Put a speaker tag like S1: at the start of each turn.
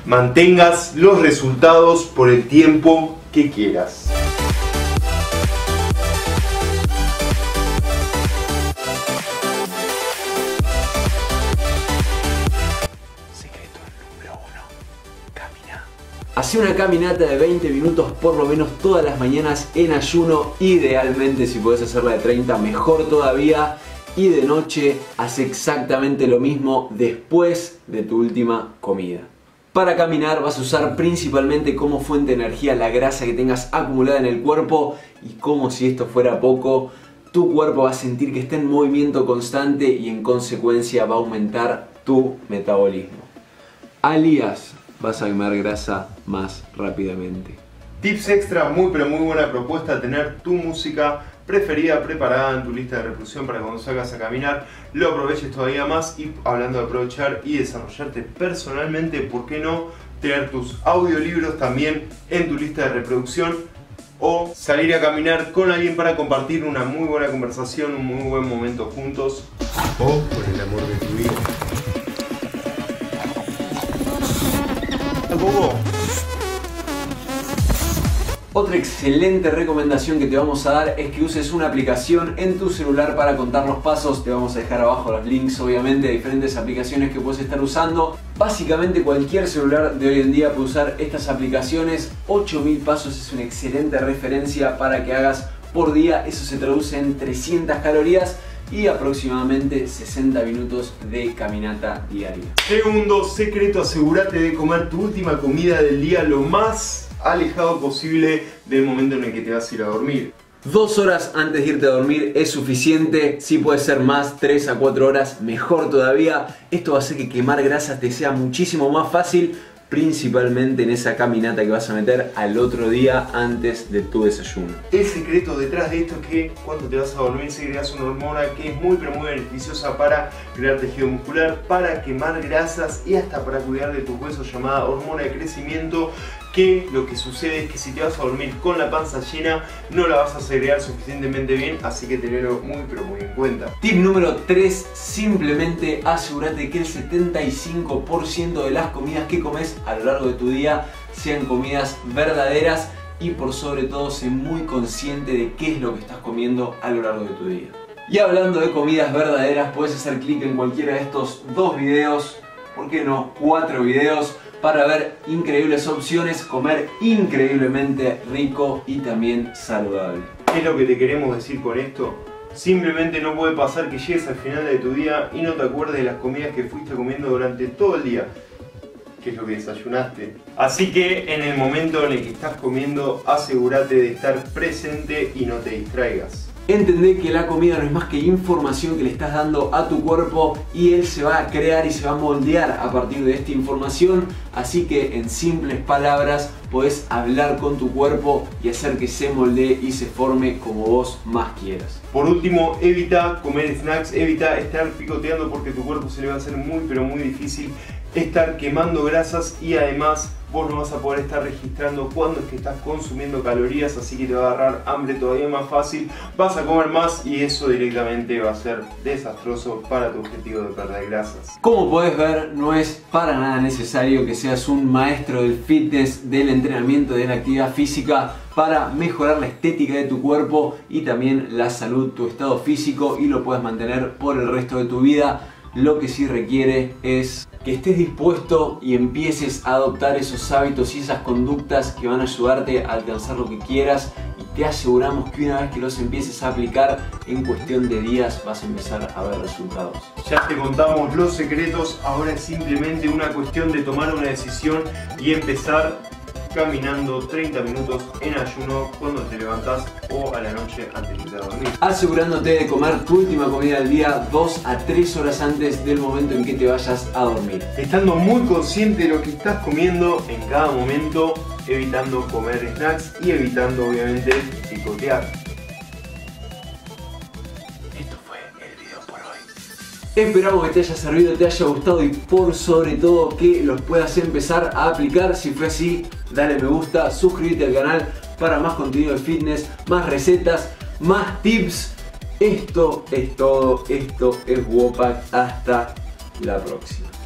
S1: mantengas los resultados por el tiempo que quieras.
S2: Hacé una caminata de 20 minutos por lo menos todas las mañanas en ayuno. Idealmente, si podés hacerla de 30, mejor todavía. Y de noche, haz exactamente lo mismo después de tu última comida. Para caminar vas a usar principalmente como fuente de energía la grasa que tengas acumulada en el cuerpo. Y como si esto fuera poco, tu cuerpo va a sentir que está en movimiento constante y en consecuencia va a aumentar tu metabolismo. Alias, vas a quemar grasa más rápidamente.
S1: Tips extra, muy pero muy buena propuesta, tener tu música preferida preparada en tu lista de reproducción para cuando salgas a caminar lo aproveches todavía más. Y hablando de aprovechar y desarrollarte personalmente, ¿por qué no tener tus audiolibros también en tu lista de reproducción? O salir a caminar con alguien para compartir una muy buena conversación, un muy buen momento juntos. O por el amor de tu vida.
S2: Otra excelente recomendación que te vamos a dar es que uses una aplicación en tu celular para contar los pasos. Te vamos a dejar abajo los links, obviamente, de diferentes aplicaciones que puedes estar usando. Básicamente cualquier celular de hoy en día puede usar estas aplicaciones. 8000 pasos es una excelente referencia para que hagas por día. Eso se traduce en 300 calorías y aproximadamente 60 minutos de caminata diaria.
S1: Segundo secreto, asegúrate de comer tu última comida del día lo más alejado posible del momento en el que te vas a ir a dormir.
S2: 2 horas antes de irte a dormir es suficiente. Si puede ser más, 3 a 4 horas, mejor todavía. Esto va a hacer que quemar grasas te sea muchísimo más fácil, principalmente en esa caminata que vas a meter al otro día antes de tu desayuno.
S1: El secreto detrás de esto es que cuando te vas a dormir segregas una hormona que es muy pero muy beneficiosa para crear tejido muscular, para quemar grasas y hasta para cuidar de tus huesos, llamada hormona de crecimiento, que lo que sucede es que si te vas a dormir con la panza llena no la vas a segregar suficientemente bien, así que tenelo muy pero muy en cuenta.
S2: Tip número 3, simplemente asegúrate que el 75% de las comidas que comes a lo largo de tu día sean comidas verdaderas y por sobre todo sé muy consciente de qué es lo que estás comiendo a lo largo de tu día. Y hablando de comidas verdaderas, puedes hacer clic en cualquiera de estos 2 videos, ¿por qué no 4 videos? Para ver increíbles opciones, comer increíblemente rico y también saludable.
S1: ¿Qué es lo que te queremos decir con esto? Simplemente no puede pasar que llegues al final de tu día y no te acuerdes de las comidas que fuiste comiendo durante todo el día. ¿Qué es lo que desayunaste? Así que en el momento en el que estás comiendo, asegúrate de estar presente y no te distraigas.
S2: Entendé que la comida no es más que información que le estás dando a tu cuerpo y él se va a crear y se va a moldear a partir de esta información. Así que en simples palabras podés hablar con tu cuerpo y hacer que se moldee y se forme como vos más quieras.
S1: Por último, evita comer snacks, evita estar picoteando porque tu cuerpo se le va a hacer muy pero muy difícil estar quemando grasas y además vos no vas a poder estar registrando cuándo es que estás consumiendo calorías, así que te va a agarrar hambre todavía más fácil, vas a comer más y eso directamente va a ser desastroso para tu objetivo de perder grasas.
S2: Como podés ver, no es para nada necesario que seas un maestro del fitness, del entrenamiento, de la actividad física para mejorar la estética de tu cuerpo y también la salud, tu estado físico, y lo puedes mantener por el resto de tu vida. Lo que sí requiere es que estés dispuesto y empieces a adoptar esos hábitos y esas conductas que van a ayudarte a alcanzar lo que quieras, y te aseguramos que una vez que los empieces a aplicar, en cuestión de días vas a empezar a ver resultados.
S1: Ya te contamos los secretos, ahora es simplemente una cuestión de tomar una decisión y empezar caminando 30 minutos en ayuno cuando te levantás o a la noche antes de irte a dormir.
S2: Asegurándote de comer tu última comida del día 2 a 3 horas antes del momento en que te vayas a dormir.
S1: Estando muy consciente de lo que estás comiendo en cada momento, evitando comer snacks y evitando obviamente picotear.
S2: Esperamos que te haya servido, te haya gustado y por sobre todo que los puedas empezar a aplicar. Si fue así, dale me gusta, suscríbete al canal para más contenido de fitness, más recetas, más tips. Esto es todo, esto es Wopak. Hasta la próxima.